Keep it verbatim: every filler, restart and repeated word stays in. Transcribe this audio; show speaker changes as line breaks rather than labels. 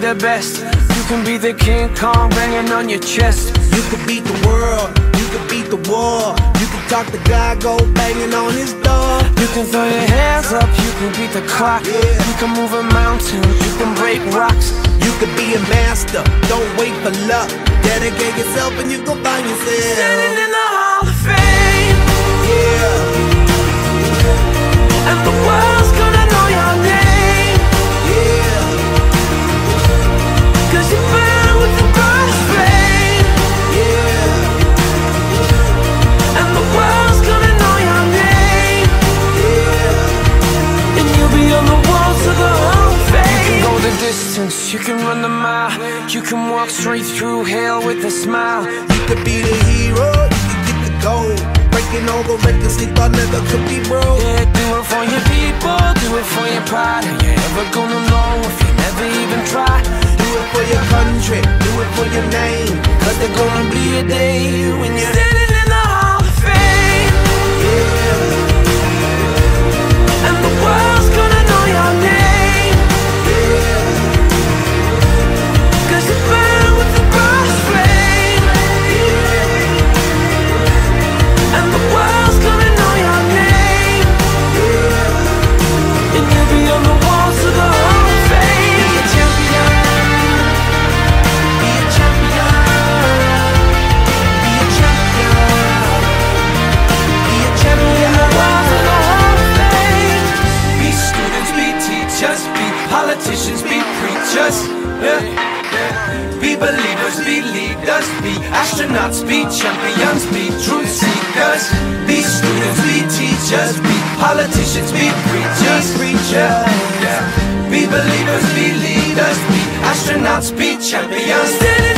the best. You can be the King Kong banging on your chest.
You could beat the world, you could beat the war. You can talk to God, go banging on his door.
You can throw your hands up, you can beat the clock.
Yeah.
You can move a mountain, you can break rocks.
You could be a master, don't wait for luck. Dedicate yourself and you gon' find yourself
Standing in the Hall of Fame.
Yeah.
And the world's gonna know your name.
Yeah.
Cause you burn with the brightest flame.
Yeah.
And the world's gonna know your name.
Yeah.
And you'll be on the walls of the Hall of Fame. You can go the distance, you can run the mile. You can walk straight through hell with a smile.
You could be the hero, you could get the gold. Breaking all the records they thought never could be broke.
Yeah, do it for your people, do it for your pride. Are you ever gonna know if you never even try?
Do it for your country, do it for your name.
Cause there's gonna be a day when you're standing in the Hall of Fame.
Yeah.
And the world's gonna know your name.
Yeah.
Cause you burn with the brightest flame. And the world's gonna know your name. And you'll be on the walls of the Hall of Fame. Be a champion. Be a champion. Be a champion. Be a champion. On the walls of the Hall of Fame. Be students, be teachers, be politicians, be preachers. Yeah. Be believers, be leaders, be astronauts, be champions, be truth seekers. Be students, be teachers, be politicians, be preachers, preachers. Yeah. Be believers, be leaders, be astronauts, be champions.